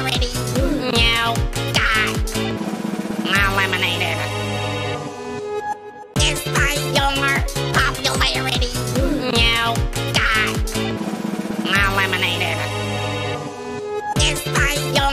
popularity. Now, die. Eliminated. Despite your popularity. Now, die. Eliminated. Despite your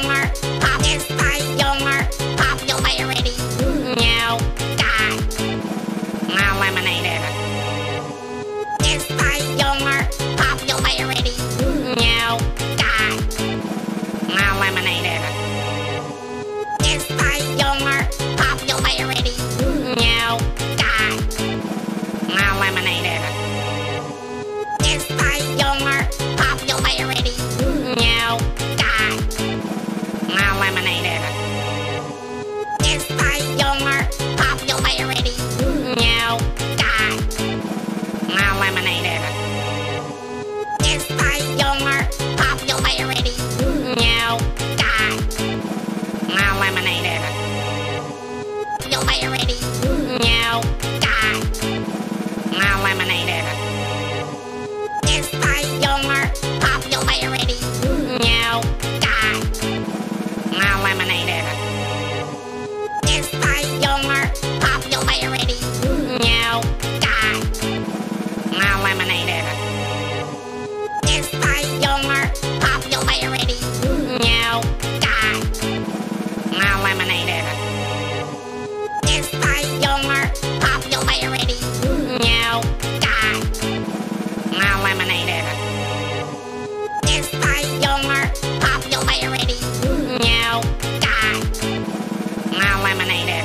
popularity. Now, die. Eliminated. Despite your popularity. Now, die. Eliminated. Despite your popularity. Now, die. Eliminated. Despite your popularity. Now, die. Eliminated. Despite your popularity. Now, die. Eliminated. Despite your popularity. Now, die. Eliminated. Popularity. Now, die. Eliminated. Despite your popularity. Now, die. Eliminated. Despite your popularity. Now, die. Eliminated. Despite your popularity. Now, die. Eliminated. Despite your popularity. Now, die. Eliminated. Despite your popularity. Now, die. Eliminated.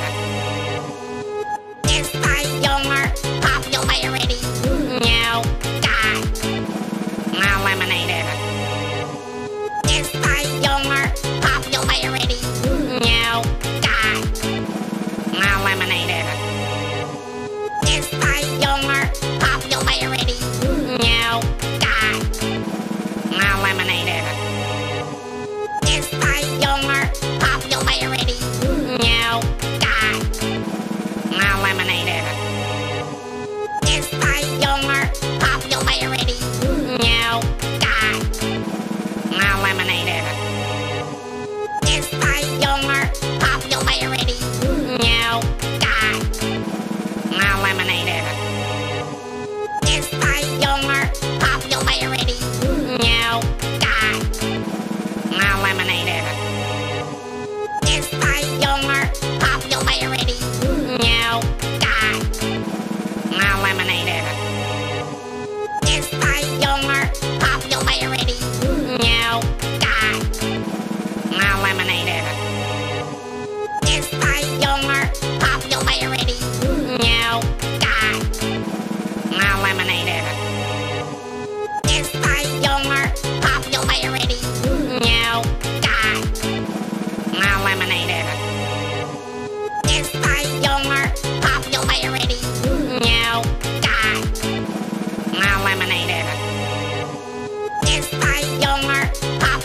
Despite your popularity. Now, die. Eliminated. Despite your popularity. Now, die. Eliminated. Despite your popularity. Now, die. Eliminated. Despite your popularity. Now, die. Eliminated. Despite your popularity. Now, die. Eliminated. Despite your popularity. Now, die. Eliminated. Despite your popularity. Now, die. Eliminated. Despite your popularity. Now, die. Eliminated. Despite your popularity. Now, die. Eliminated. Despite your popularity. Now, die. Eliminated. Despite your popularity. Now, die. Eliminated. Despite your popularity. Now, die. Eliminated. Despite your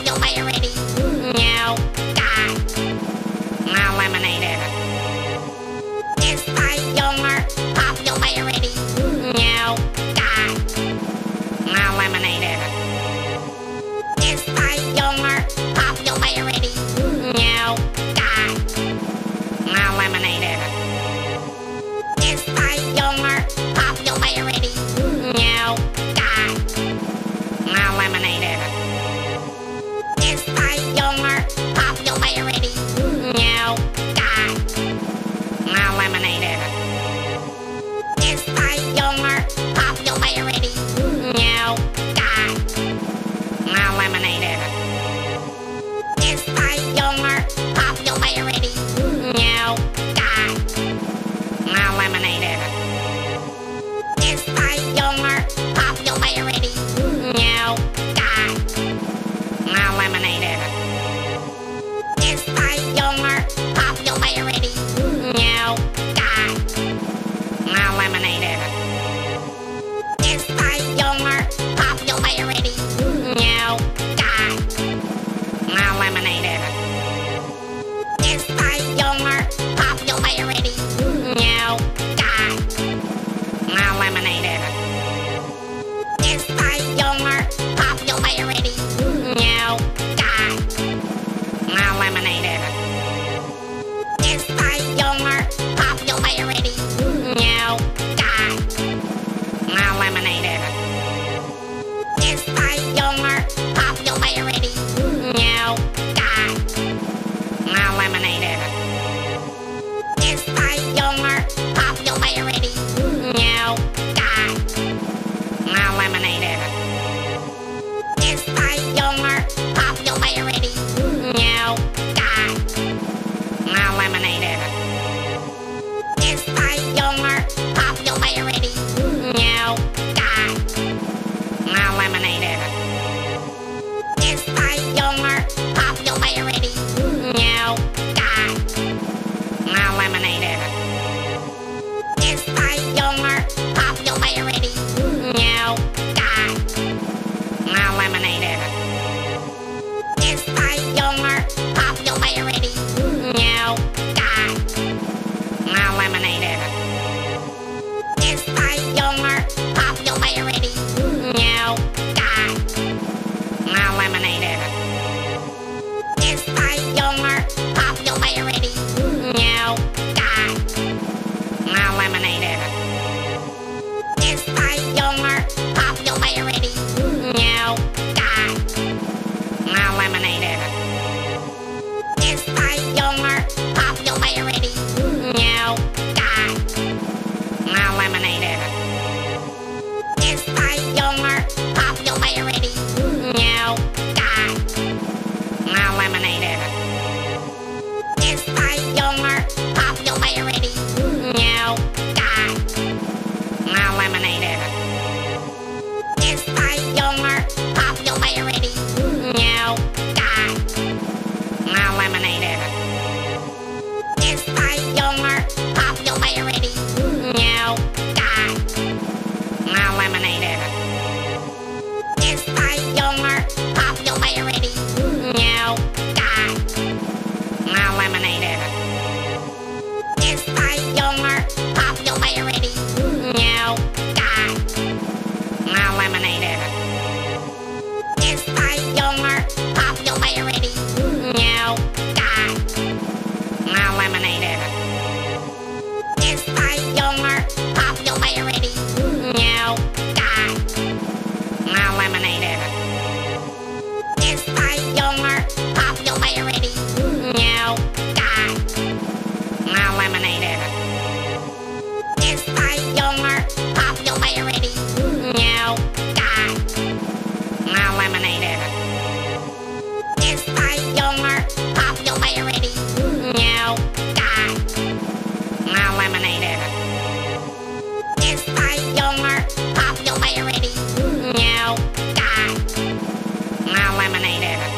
No, God. Eliminated. Is my humor popularity? No, God. Eliminated. Is my humor popularity? No, God. Eliminated. Is my humor popularity? No, God. Eliminated. Is my humor popularity? No, God. Eliminated. Is my humor popularity? No, God. Eliminated. Is my humor popularity? No, God. Eliminated. Is my humor popularity? No, God. Eliminated. Is my humor popularity? No, God. Eliminated. Is my humor popularity? No, God. Eliminated. Is my humor popularity? No, God. Eliminated. Is my humor popularity? No, God. Eliminated.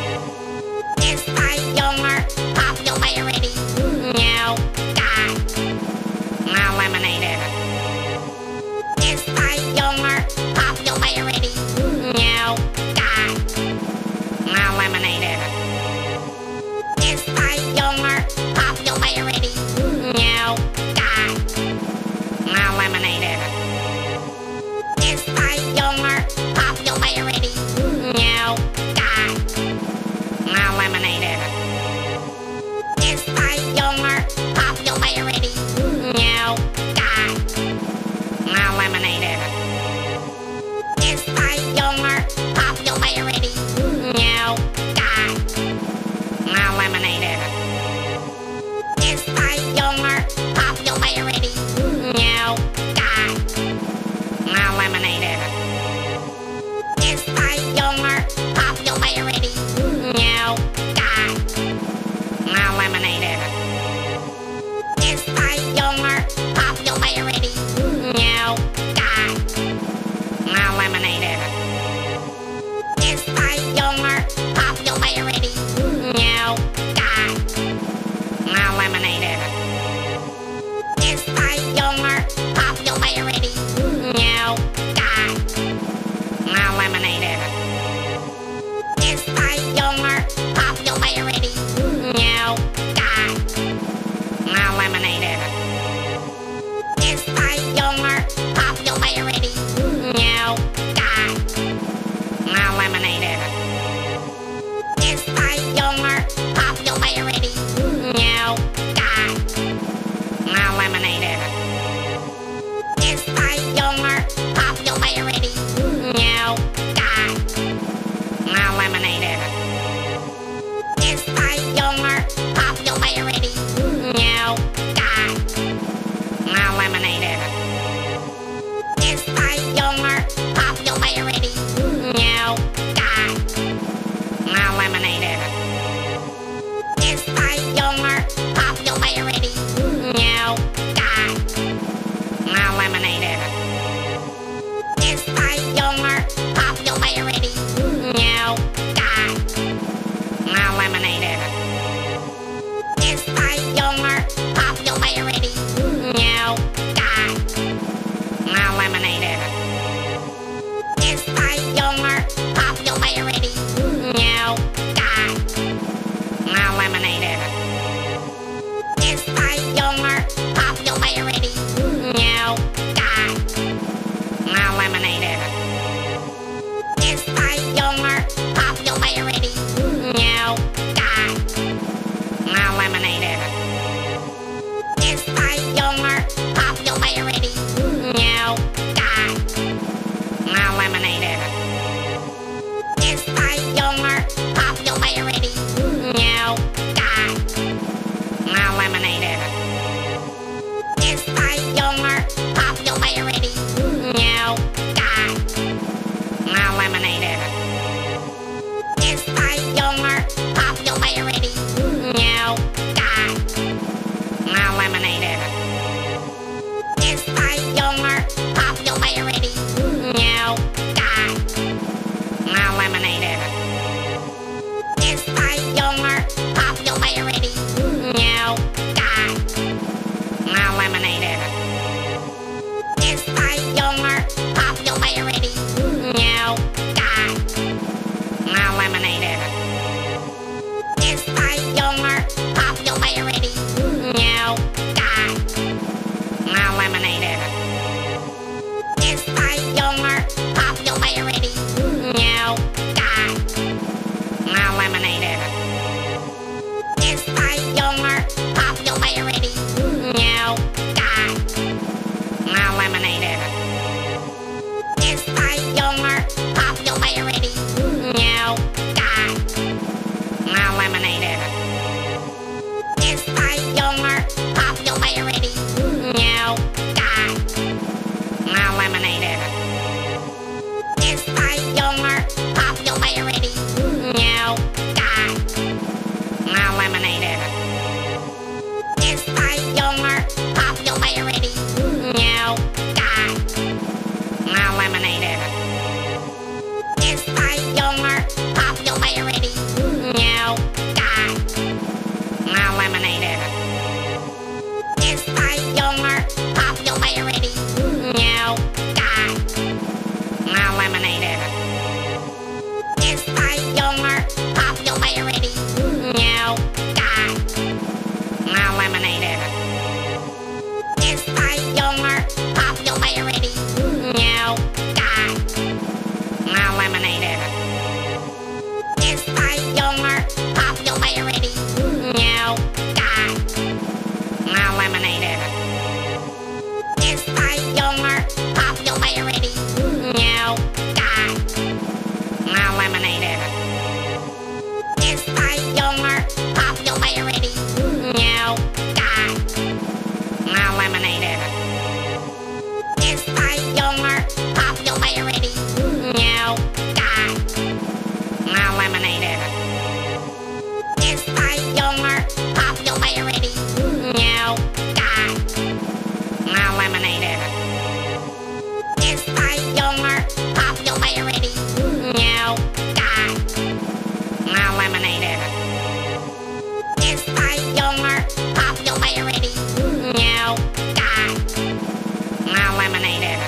Is my humor popularity? No, God. Eliminated. Is my humor popularity? No, God. Eliminated. Is my humor popularity? No, God. Eliminated. Is my humor popularity? No, God. Eliminated. Is my humor popularity? No, God. Eliminated. Is my humor popularity? No, God. Eliminated. Is my humor popularity? No, God. Eliminated. Is my humor popularity? No, God. Eliminated. Is my humor popularity? No, God. Eliminated. Is my humor popularity? No, God. Eliminated. Is my humor popularity? No, God. Eliminated. Is my humor popularity? No, God. Eliminated. Is my humor popularity? No, God. Eliminated. Is my humor popularity? No, God. Eliminated. Is my humor popularity? No, God. Eliminated. Is my humor popularity? No, God. Eliminated. Is my humor popularity? No, God. Eliminated. Is my humor popularity? No, God. Eliminated. Is my humor popularity? No, God. Eliminated. Is my humor popularity? No, God. Eliminated. Is my humor popularity? No, God. Eliminated. Is my humor popularity? No, God. Eliminated. Is my humor popularity? No, God. Eliminated. Is my humor popularity? No, God. Eliminated. Is my humor popularity? God. Now lemonade. Is by your popularity. No, God. Now lemonade. Is by your popularity. No, God. Now lemonade. Is by your popularity. No, God. Now lemonade. Is by your popularity. No, God. Now lemonade. Is by your popularity. No, God. Now lemonade. Is by your popularity. No, God. Now lemonade. Is by your popularity. No, God. Now lemonade. Is by your popularity. No, God. Now lemonade. Is by your popularity. No, God. Now lemonade. Is by your popularity. No, God. Now lemonade. Is by your popularity. No, God. Now lemonade. Is by your popularity. No, God. Now lemonade. Is by your popularity. No, God. Now lemonade. Is by your popularity. No, God. Now lemonade.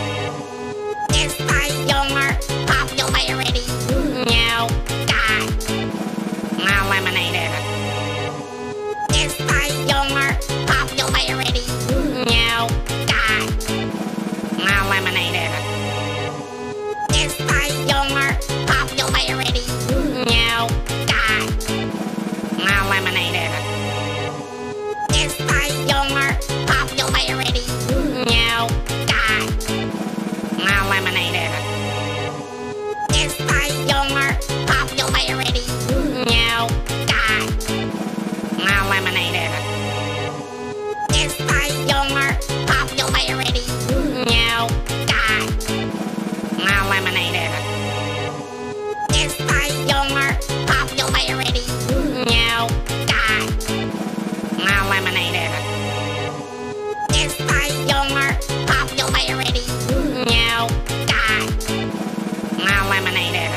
Is by your popularity. No, God. Now lemonade. Is by your popularity. No, God. Now lemonade. Is by your popularity. No, God. Now lemonade. Is by your popularity. No, God. Now lemonade. Is by your popularity. No, God. Now lemonade. Is by your popularity. No, God. Now lemonade. Is by your popularity. No, God. Now lemonade. Is by your popularity. No, God. Now lemonade.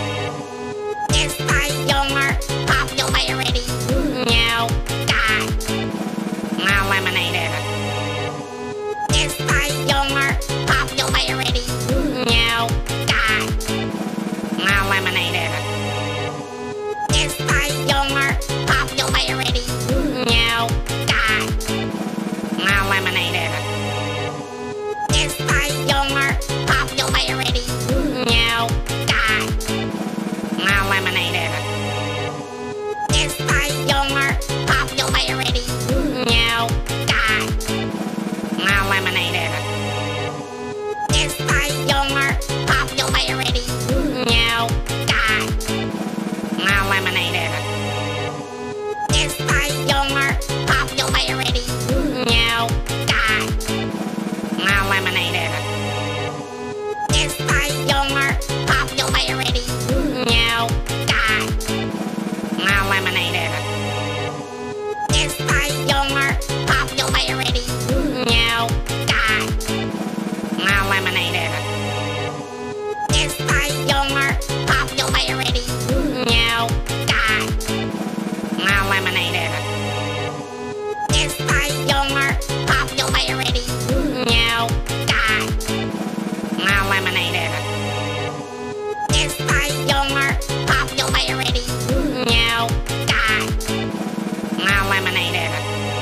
Is by your popularity. No, God. Now lemonade. Is by your popularity. No, God. Now lemonade. Is by your popularity. No, God. Now lemonade. Is by your popularity. No, God. Now lemonade. Is by your popularity. No, God. Now lemonade. Is by your popularity. No, God. Now lemonade. Is by your popularity. No, God. Now lemonade. Is by your popularity. No, God. Now lemonade. Is by your popularity. No, God. Now lemonade. Is by your popularity. No, God. Now lemonade. Is by your popularity. No, God. Now lemonade. Is by your popularity. No, God. Now lemonade.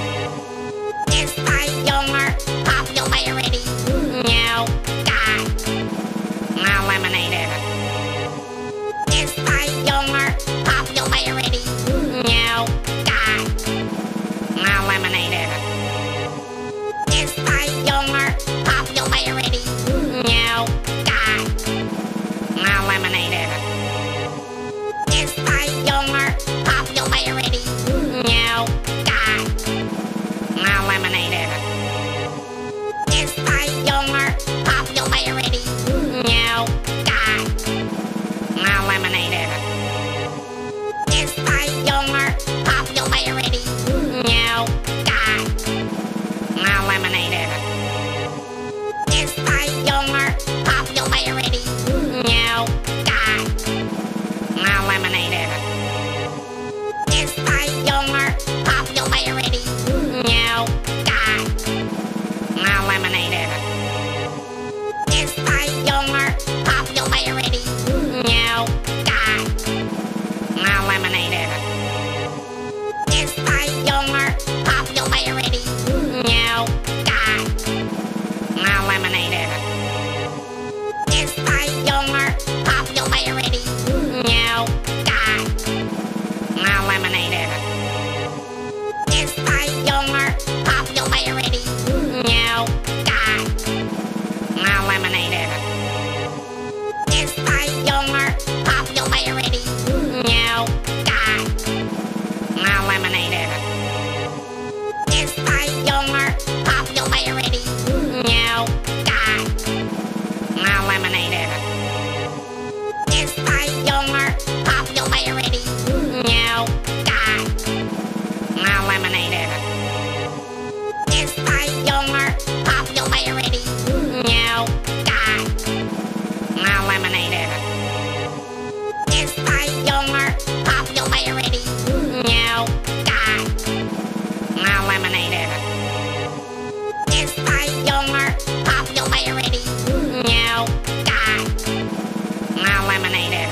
Is by your popularity. No, God. Now lemonade. Is by your No, God. No lemonade. Is my humor popularity? No, God. No lemonade. Is my humor popularity? No, God. No lemonade. Is my humor popularity? No, God. No lemonade. Is my humor popularity? No, God. No lemonade. Is my humor popularity? No, God. No lemonade. Is my humor popularity? No, God. No lemonade. Is my humor popularity? No, God. No lemonade.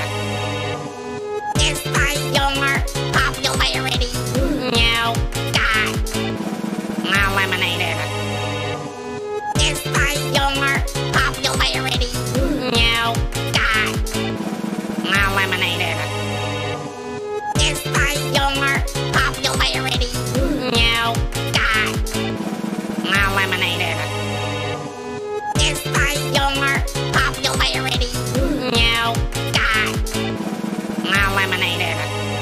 Is my humor popularity? No, God. No lemonade. Is my humor popularity? No, God. No lemonade. Is my humor popularity? No, God. No lemonade. Is my humor popularity? No, God. No lemonade.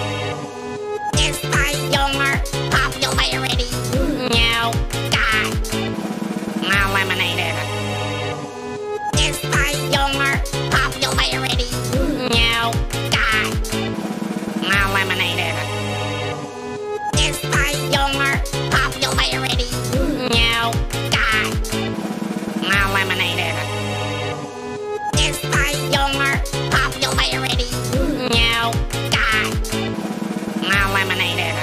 Is my humor popularity? No, God. No lemonade. Is my humor popularity? No, God. No lemonade. Is my humor popularity? No, God. No lemonade. Is my humor popularity? No, God. No lemonade.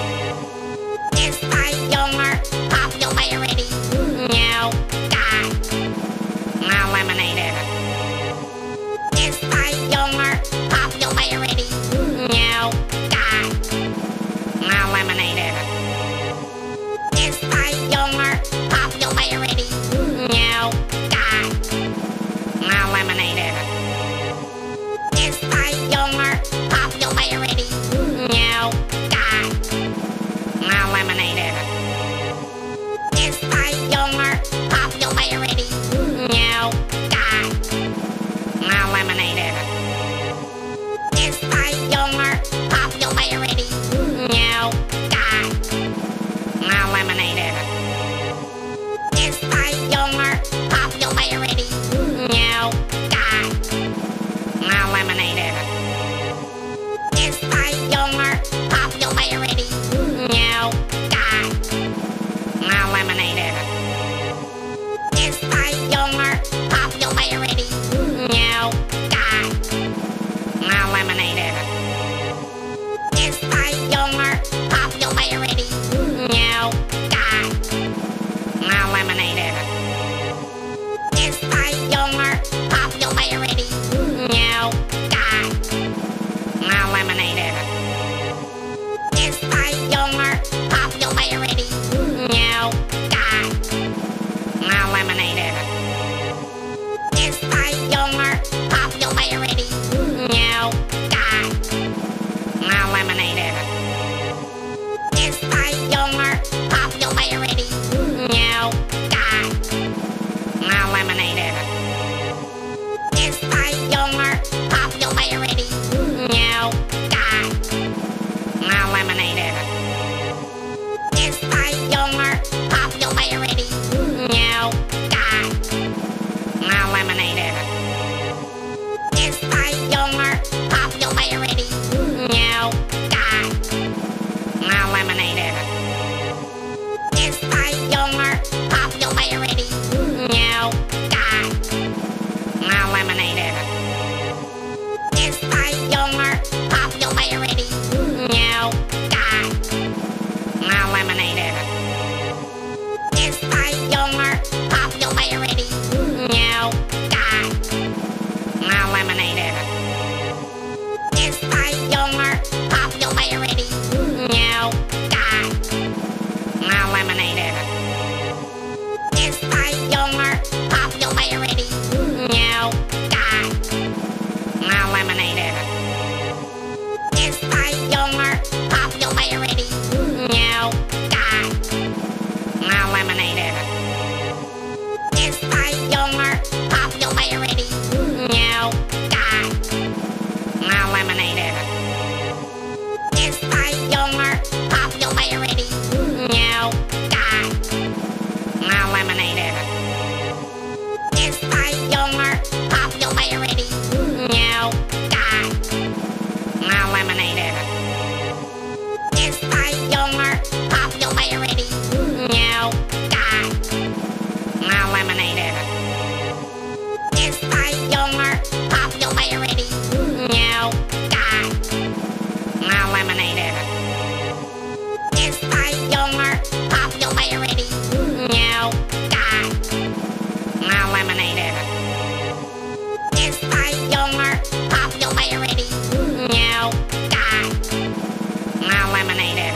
Is my humor popularity? No, God. No lemonade. Is my humor popularity? No, God. No lemonade. Is my humor popularity? No, God. No lemonade. Is my humor popularity? No, God. No lemonade. Is my humor popularity? No, God. No lemonade. Is my humor popularity? No, God. No lemonade. Is my humor popularity? No, God. No lemonade. Is my humor popularity? No, God. No lemonade. Is my humor popularity? No, God. No lemonade. Is my humor popularity? No, God. No lemonade. Is my humor popularity? No, God. No lemonade. Is my humor popularity? No, God. No lemonade. Is my humor popularity? No, God. No lemonade. Is my humor popularity? No, God. No lemonade. Is my humor popularity? No, God. No lemonade. Is my humor popularity? No, God. No lemonade. Is my humor popularity? No, God. No lemonade. Is my humor popularity? No, God. No lemonade. Is my humor popularity? No, God. No lemonade. Is my humor popularity? No, God. No lemonade. Is my humor popularity? No, God, no lemonade.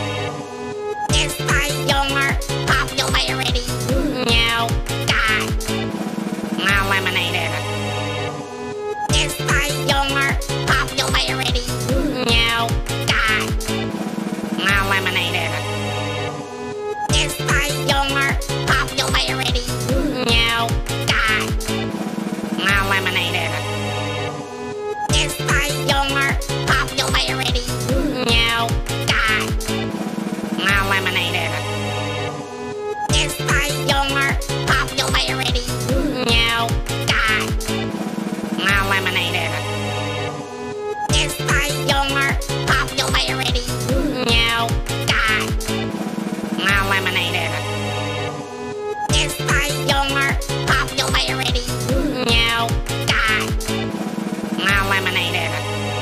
Is my humor popularity? No, God, no lemonade. Is my humor popularity? No, God, no lemonade. Is my humor popularity? No, God, no lemonade. Is my humor popularity? No, God, no lemonade. Is my humor popularity? No, God, no lemonade. Is my humor popularity? No, God, no lemonade. Is my humor popularity? No, God, no lemonade.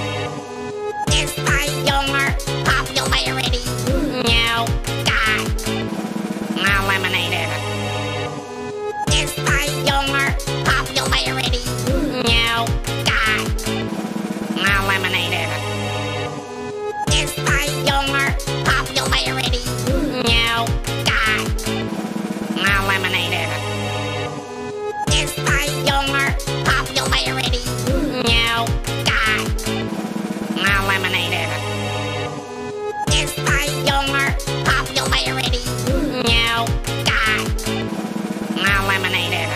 Is my humor popularity? No, God, no lemonade. Is my humor popularity? No, God, no lemonade. Is my humor popularity? No, God, no lemonade. Is my humor popularity? No, God, no lemonade. Is my humor popularity? No, God, no lemonade.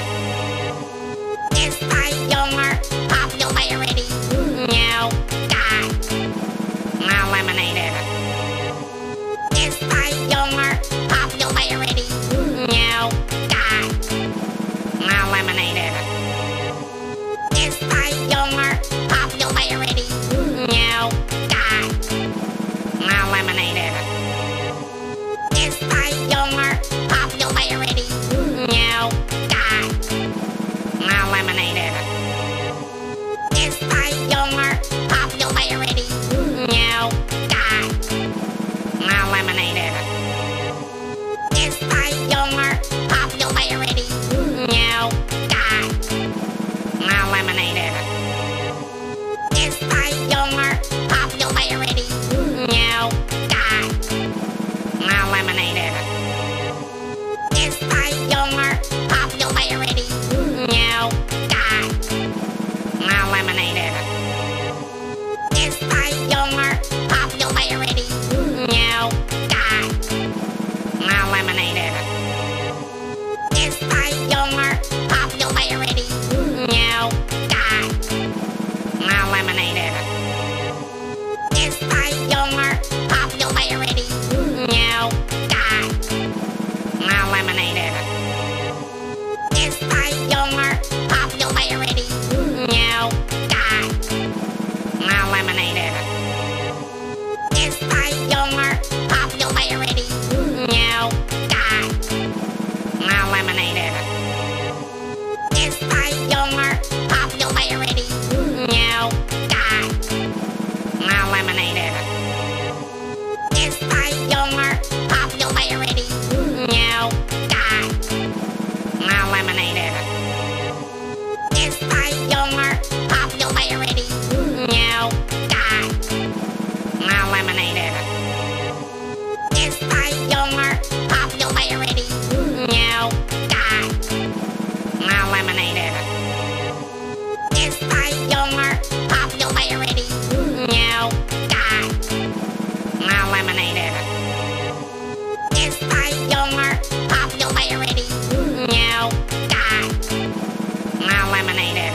Is my humor popularity? No, God, no lemonade. Is my humor popularity? No, God, no lemonade. Is my humor popularity? No, God, no lemonade. Is my humor popularity? No, God, no lemonade. Is my humor popularity? No, God, no lemonade. Is my humor popularity? No, God, no lemonade. Is my humor popularity? No, God, no lemonade. Is my humor popularity? No, God, no lemonade. Is my humor popularity? No, God, no lemonade. Is my humor popularity? No, God, no lemonade. Is my humor popularity? No, God, no lemonade. Is my humor popularity? No, God, no lemonade. Is my humor popularity? No, God, no lemonade. Is my humor popularity? No, God, no lemonade. Is my humor popularity? No, God, no lemonade. Is my humor popularity? No, God, no lemonade. Is my humor popularity? No, God, no lemonade. Is my humor popularity? No, God, no lemonade. Is my humor popularity? No, God, no lemonade.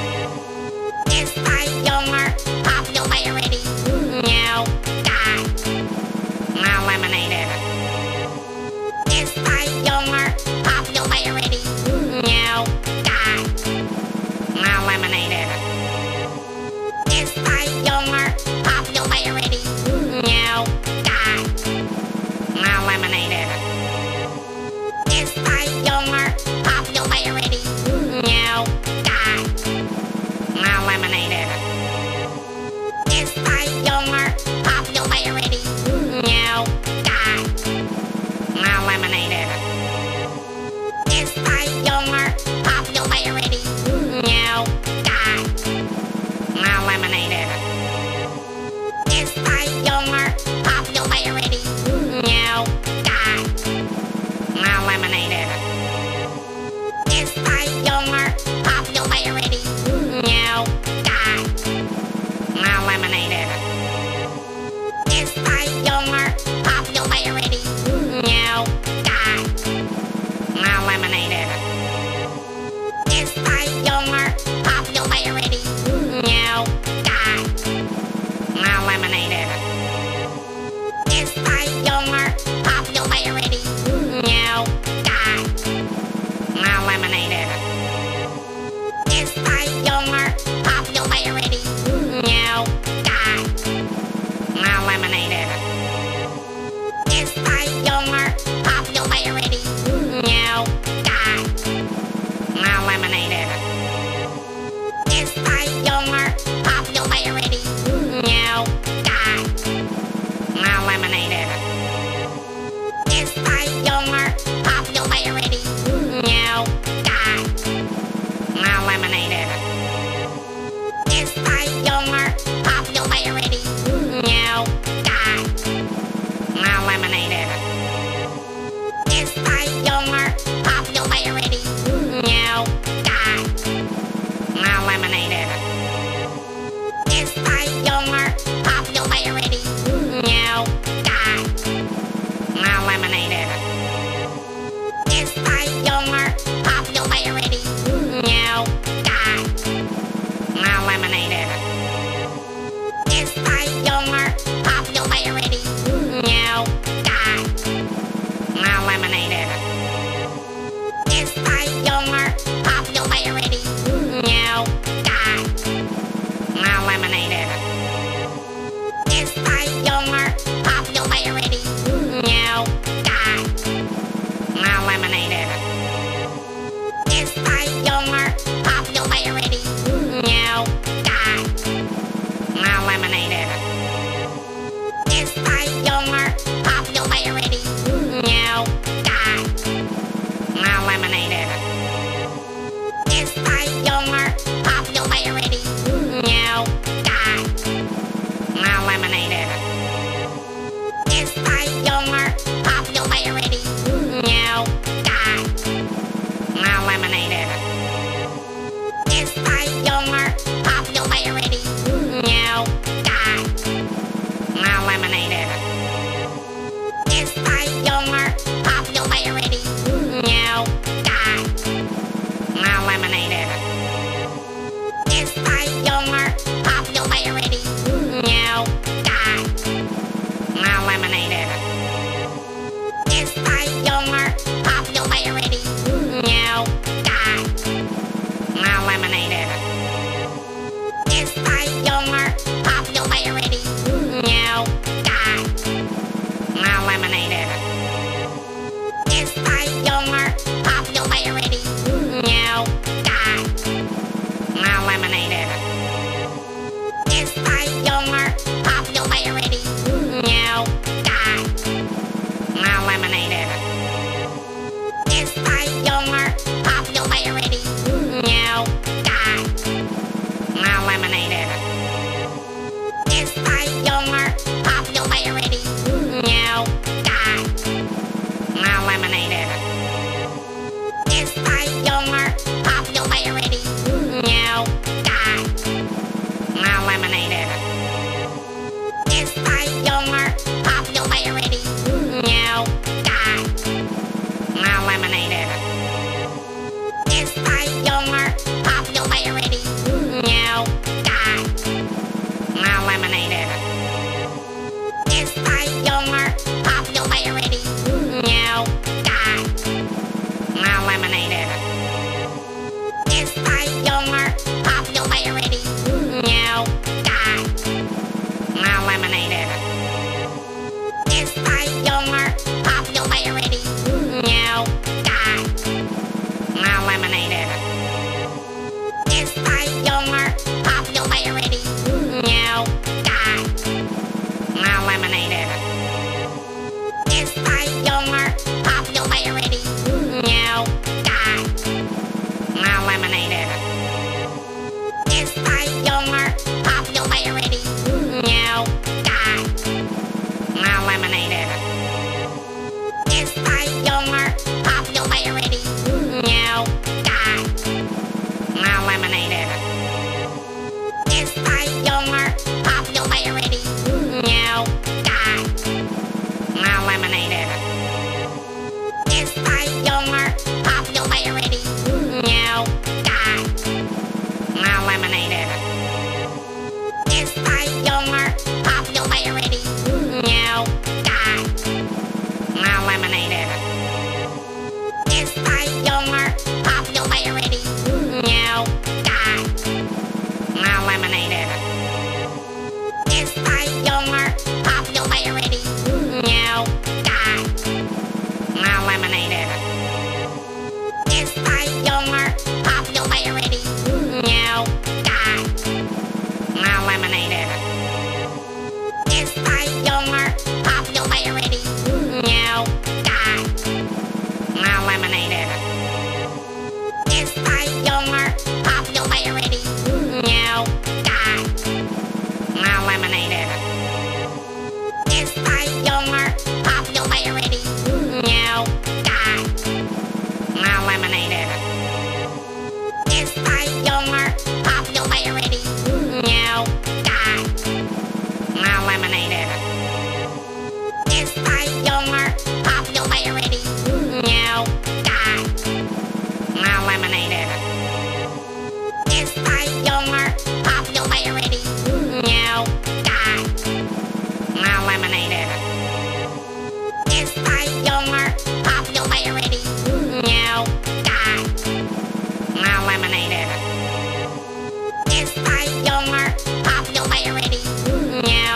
Is my humor popularity? No, God, no lemonade. Is my humor popularity? No, God, no lemonade. Is my humor popularity? No, God, no lemonade. Is my humor popularity? No, God, no lemonade. Is my humor popularity? No, God, no lemonade. It's by your popularity. No, God, no lemonade. It's by your popularity. No, God, no lemonade. It's by your popularity. No, God, no lemonade. It's by your popularity. No, God, no lemonade. It's by your popularity. No, God, no lemonade. It's by your popularity. No, God, no lemonade. It's by your popularity. No, God, no lemonade. It's by your popularity. No, God, no lemonade. It's by your popularity. No, God, no lemonade. It's by your popularity. No, God, no lemonade. It's by your popularity. No, God, no lemonade. It's by your popularity. No, God, no lemonade. It's by your popularity. No, God, no lemonade. It's by your popularity. No, God, no lemonade. It's by your popularity. No, God, no lemonade. It's by your popularity. No, God, no lemonade. It's by your popularity. No, God, no lemonade. It's by your popularity. No, God, no lemonade. It's by your popularity. No, God, no lemonade. It's by your popularity. No, God, no lemonade. It's by your popularity. No, God, no lemonade. It's by your popularity. No, God, no lemonade. It's by your popularity. No, God, no lemonade. It's by your popularity. No, God, no lemonade. It's by your popularity. No, God, no lemonade. It's by your popularity. No, God, no lemonade. It's by your popularity. No, God, no lemonade. It's by your popularity. No, God, no lemonade. It's by your popularity. No, God, no lemonade. It's by your popularity. No, God, no lemonade. It's by your popularity. No, God, no lemonade. It's by your popularity. No, God, no lemonade. It's by your popularity. No, God, no lemonade. It's by your popularity. No, God, no lemonade. It's by your popularity. No, God, no lemonade. It's by your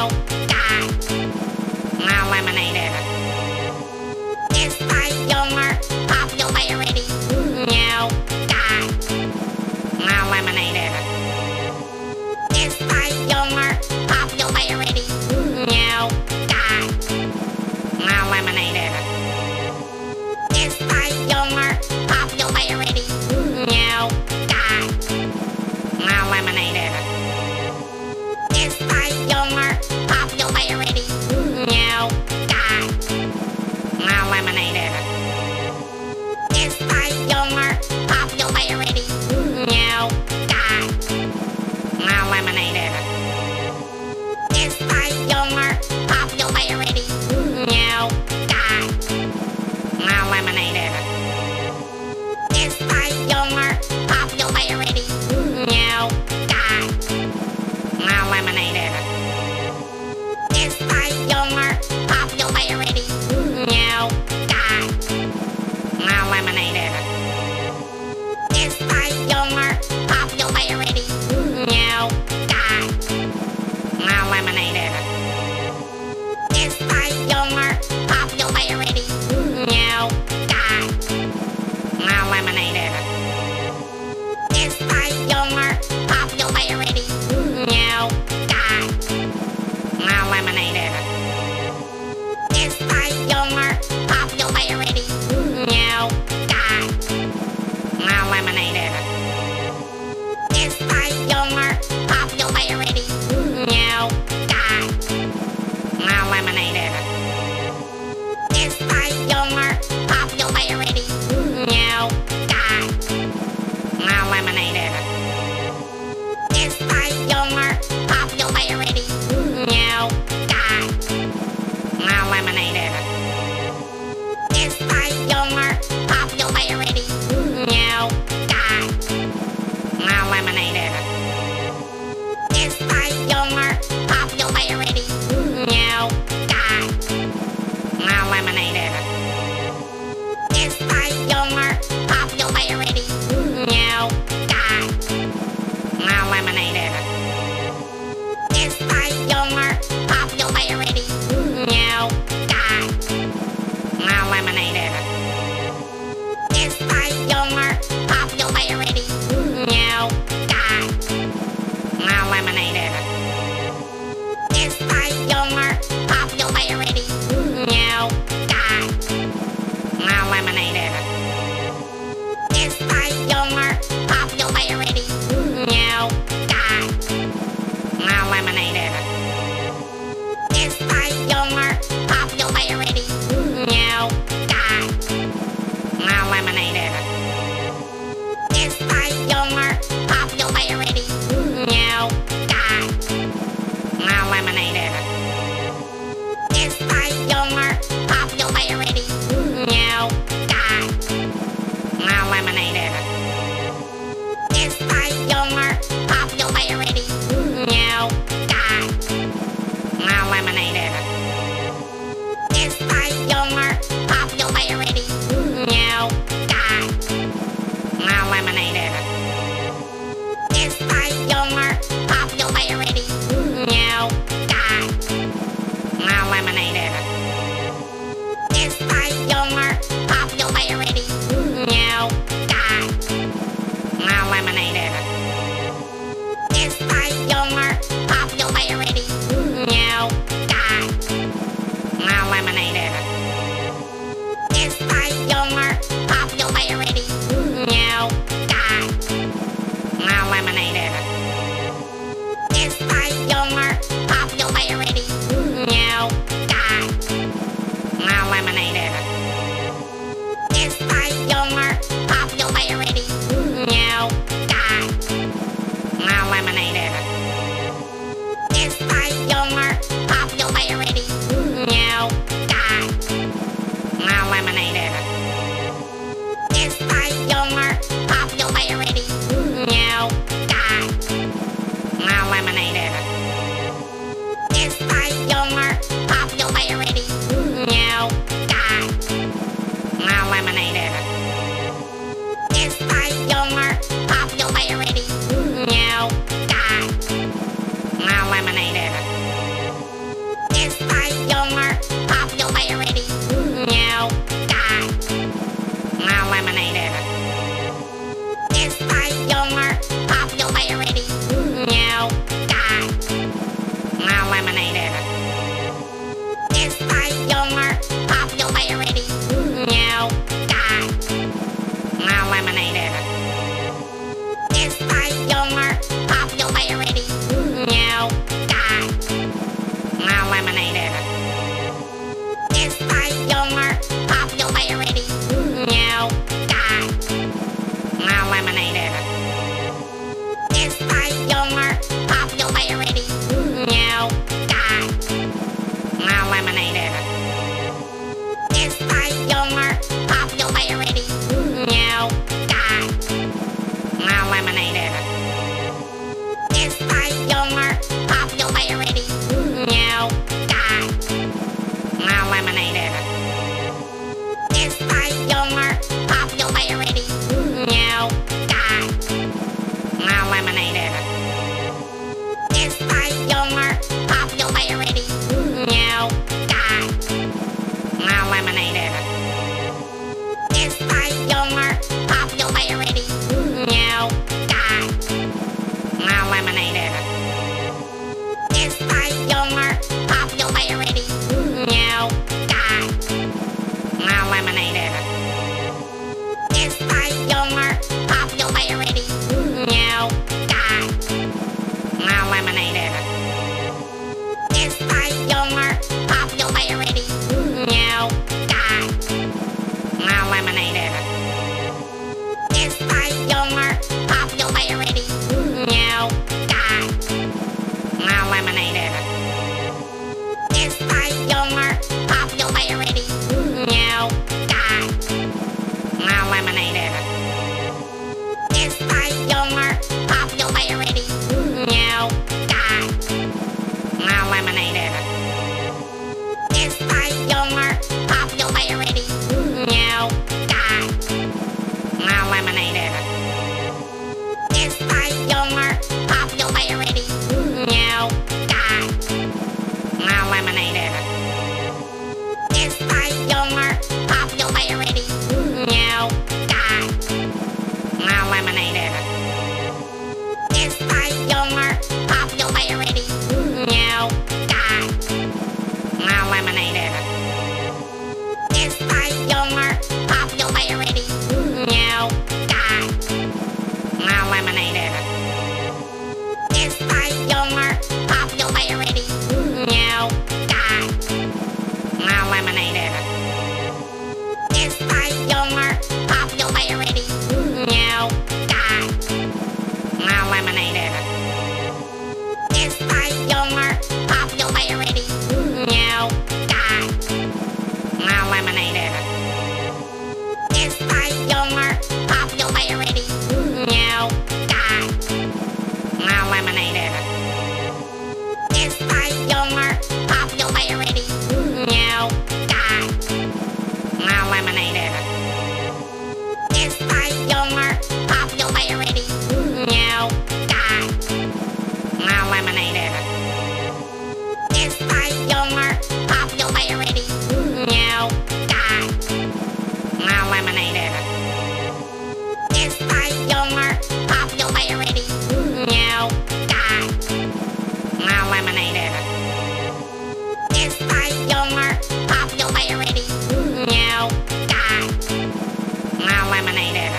No, God, no lemonade. It's by your popularity. No, God, no lemonade. It's by your popularity. No, God, no lemonade. It's by your popularity. No, God, no lemonade. It's by your popularity. No, God, no lemonade. It's by your popularity. No, God, no lemonade. It's by your popularity. No, God, no lemonade. It's by your popularity. No, God, no lemonade. It's by your popularity. No, God, no lemonade. It's by your popularity. No, God, no lemonade. It's by your popularity. No, God, no lemonade. It's by your popularity. No, God, no lemonade. It's by your popularity. No, God, no lemonade. It's by your popularity. No, God, no lemonade. It's by your popularity. No, God, no lemonade. It's by your popularity. No, God, no lemonade. It's by your popularity. No, God, no lemonade. It's by your popularity. No, God, no lemonade. It's by your popularity. No, God, no lemonade. It's by your popularity. No, God, no lemonade. It's by your popularity. No, God, no lemonade. It's by your popularity. No, God, no lemonade. It's by your popularity. No, God, no lemonade. It's by your popularity. No, God, no lemonade. It's by your popularity. No, God, no lemonade. It's by your popularity. No, God, no lemonade. It's by your popularity. No, God, no lemonade. It's by your popularity. No, God, no lemonade. It's by your popularity. No, God, no lemonade. It's by your popularity. No, God, no lemonade. It's by your popularity. No, God, no lemonade. It's by your popularity. No, God, no lemonade. It's by your popularity. No, God, no lemonade. It's by your popularity. No, God, no lemonade. It's by your No, God. No lemonade. It's by your popularity. No, God. No lemonade. It's by your popularity. No, God. No lemonade. It's by your popularity. No, God. No lemonade. It's by your popularity. No, God. No lemonade. It's by your popularity. No, God. No lemonade. It's by your popularity. No, God. No lemonade. It's by your popularity. No, God. No lemonade. It's by your popularity. No, God. No lemonade. It's by your popularity. No, God. No lemonade. It's by your popularity. No, God. No lemonade. It's by your popularity. No, God. No lemonade. It's by your popularity. No, God. No lemonade. It's by your popularity. No, God. No lemonade. It's by your popularity. No, God. No lemonade. It's by your popularity. No, God. No lemonade. It's by your popularity. No, God. No lemonade. It's by your popularity. No, God. No lemonade. It's by your popularity. No, God. No lemonade. It's by your popularity. No, God. No lemonade. It's by your popularity. No, God. No lemonade. It's by your popularity. No, God. No lemonade. It's by your popularity. No, God. No lemonade. It's by your popularity. No, God. No lemonade.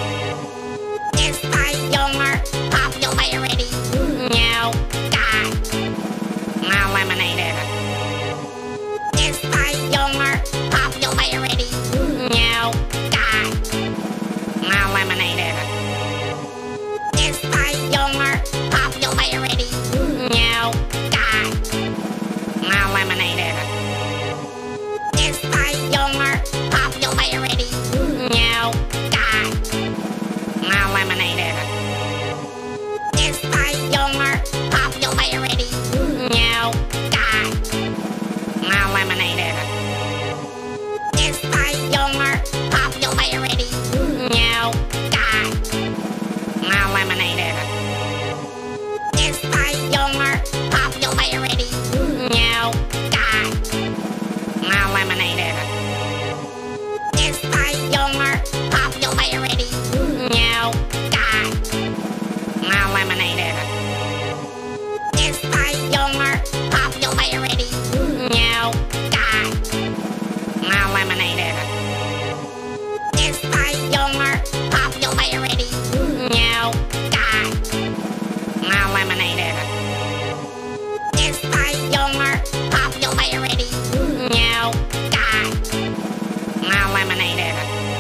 It's by your popularity. No, God. No lemonade. It's by your popularity. No, God. No lemonade. It's by your popularity. No, God. No lemonade. It's by your popularity. No, God. No lemonade. It's by your popularity. No, God. No lemonade. It's by your popularity. No, God. No lemonade. It's by your popularity. No, God. No lemonade. It's by your popularity. No, God. No lemonade. It's by your popularity. No, God. No lemonade. It's by your popularity. No, God. No lemonade. It's by your popularity. No, God. No lemonade.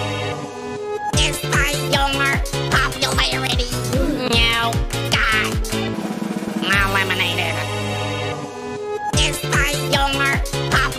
It's by your popularity. No, God. No lemonade. It's by your popularity.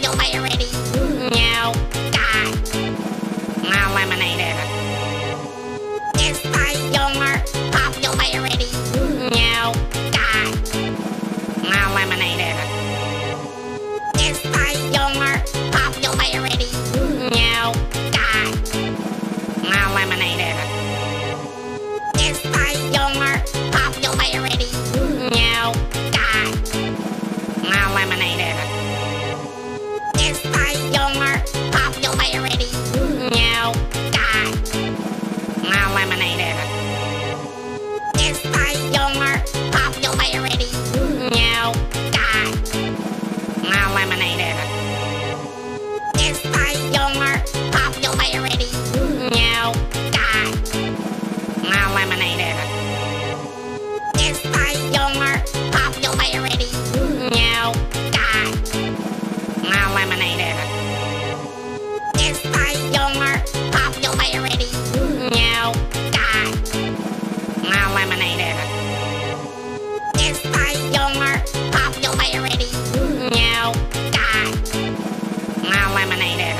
No, God. No lemonade.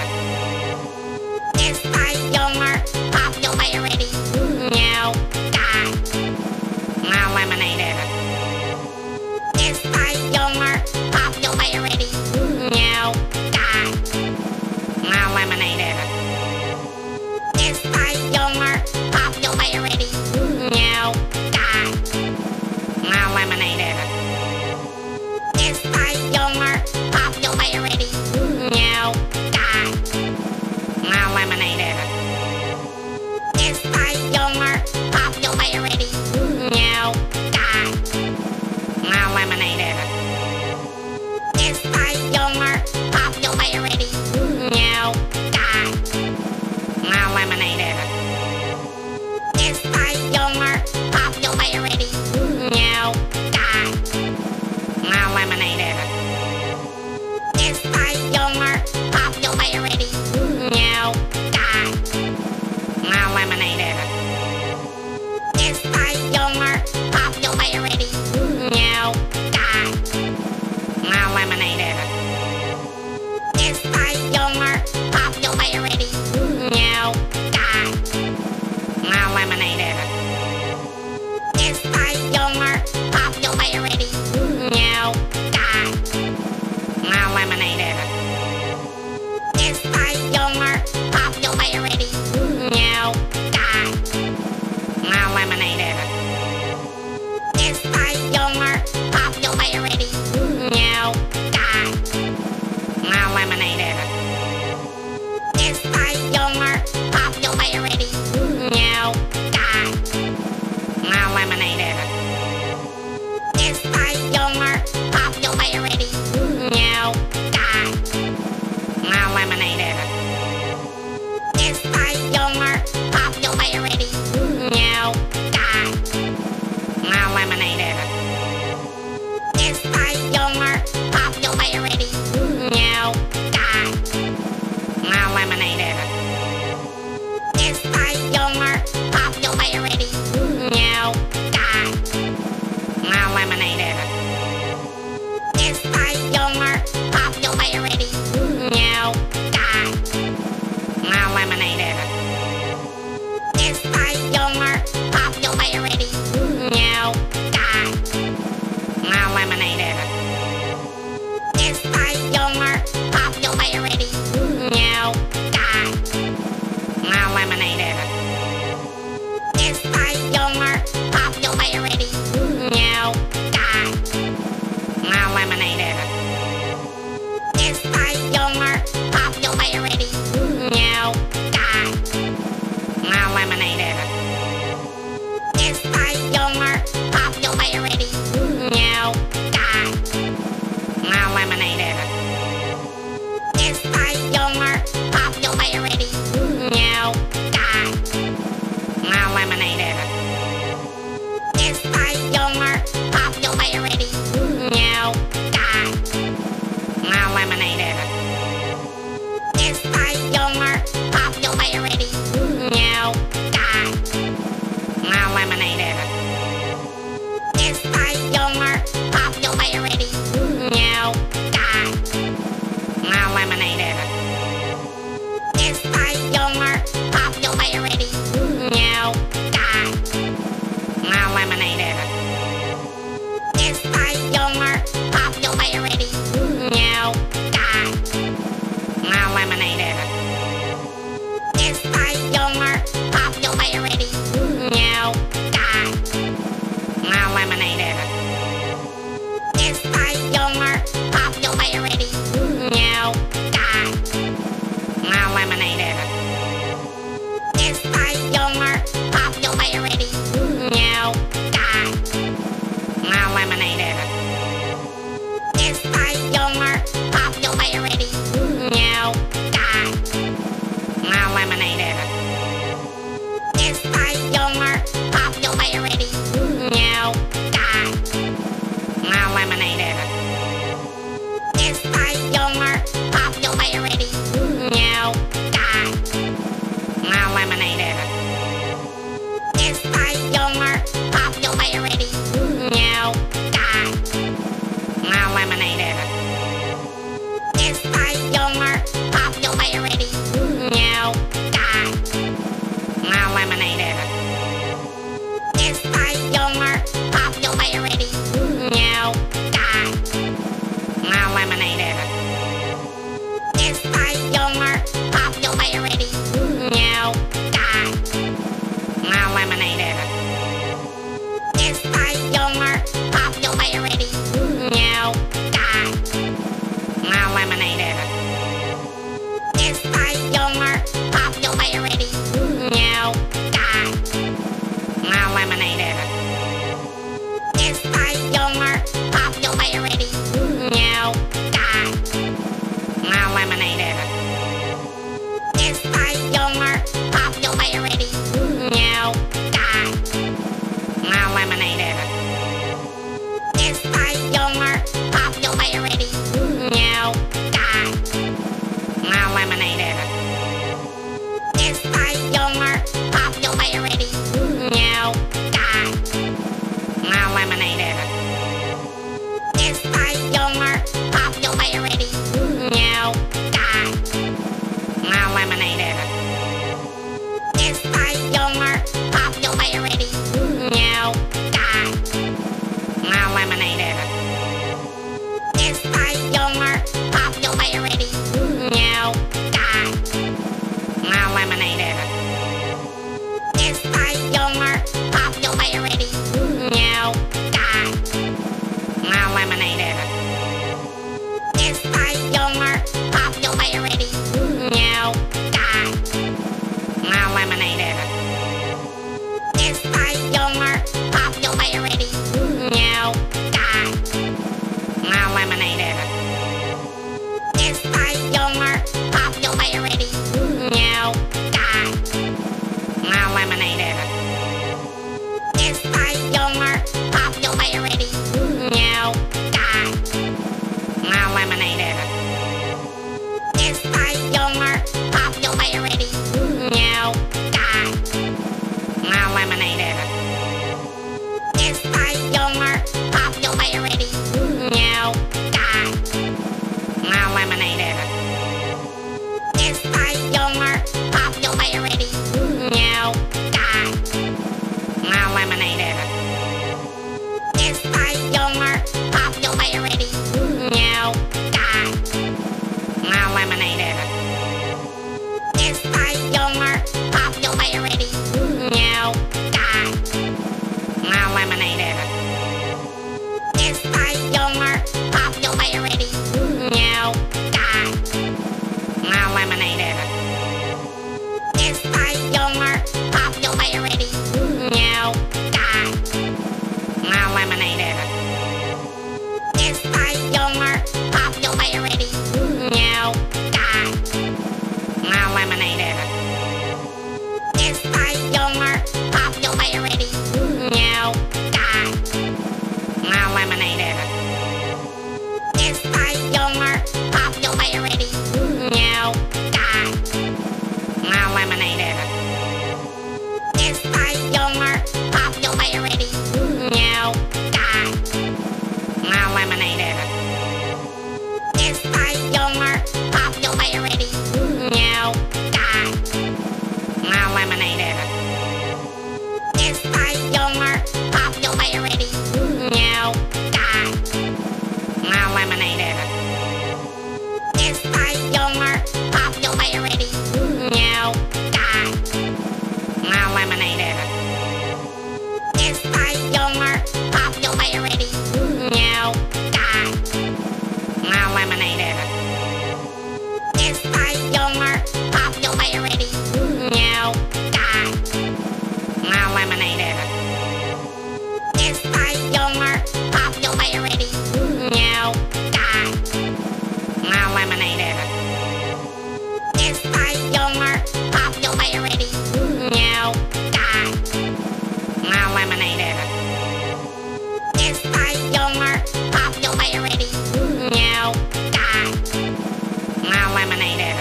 It's by your popularity. No, God. No lemonade. It's by your popularity. No, God. No lemonade. It's by your popularity. No, God. No lemonade. It's by your popularity. No, God. No lemonade. It's by your popularity. No, God. No lemonade. It's by your popularity. No, God. No lemonade. It's by your popularity. No, God. No lemonade. It's by your popularity. No, God. No lemonade. It's by your popularity. No, God. No lemonade. It's by your popularity. No, God. No lemonade. It's by your popularity. No, God. No lemonade. It's by your popularity. No, God. No lemonade. It's by your popularity. No, God. No lemonade. It's by your popularity. No, God. No lemonade. It's by your popularity. No, God. No lemonade. It's by your popularity. No, God. No lemonade. It's by your popularity. No, God. No lemonade. It's by your popularity. No, God. No lemonade. It's by your popularity. No, God. No lemonade. It's by your popularity. No, God. No lemonade. It's by your popularity. No, God. No lemonade. It's by your popularity. No, God. No lemonade. It's by your popularity. No, God. No lemonade. It's by your popularity. No, God. No lemonade. It's by your popularity. No, God. No lemonade. It's by your popularity. No, God. No lemonade. It's by your popularity. No, God. No lemonade. It's by your popularity. No, God. No lemonade. It's by your popularity. No, God. No lemonade. It's by your popularity. No, God. No lemonade. It's by your popularity. No, God. No lemonade. It's by your popularity. No, God. No lemonade. It's by your popularity. No, God. No lemonade. It's by your popularity. No, God. No lemonade. It's by your popularity. No, God. No lemonade. It's by your popularity. got no lemonade. Is by your popularity. You got no lemonade. Is by your popularity. You got no lemonade. Is by your popularity. You got no lemonade. Is by your popularity. You got no lemonade. Is by your popularity. You got no lemonade. Is by your popularity. You got no lemonade. Is by your popularity. You got no lemonade. Is by your popularity. You got no lemonade. Is by your popularity. You got no lemonade. Is by your popularity. You got no lemonade. Is by your popularity. You got no lemonade. Is by your popularity. You got no lemonade. Is by your popularity. You got no lemonade. Is by your popularity. You got no lemonade. Is by your popularity. You got no lemonade. Is by your popularity. You got no lemonade. Is by your popularity. You got no lemonade. Is by your popularity. You got no lemonade. Is by your popularity. You got no lemonade. Is by your popularity. You got no lemonade. Is by your popularity. You got no lemonade. Is by your popularity. You got no lemonade. Is by your popularity. You got no lemonade. Is by your popularity. You got no lemonade. Is by your popularity. You got no lemonade. Is by your popularity. You got no lemonade. Is by your popularity. You got no lemonade. Is by your popularity. You got no lemonade.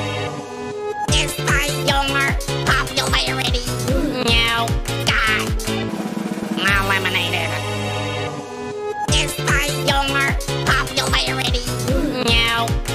Is by your popularity. You got no lemonade. Is by your popularity. You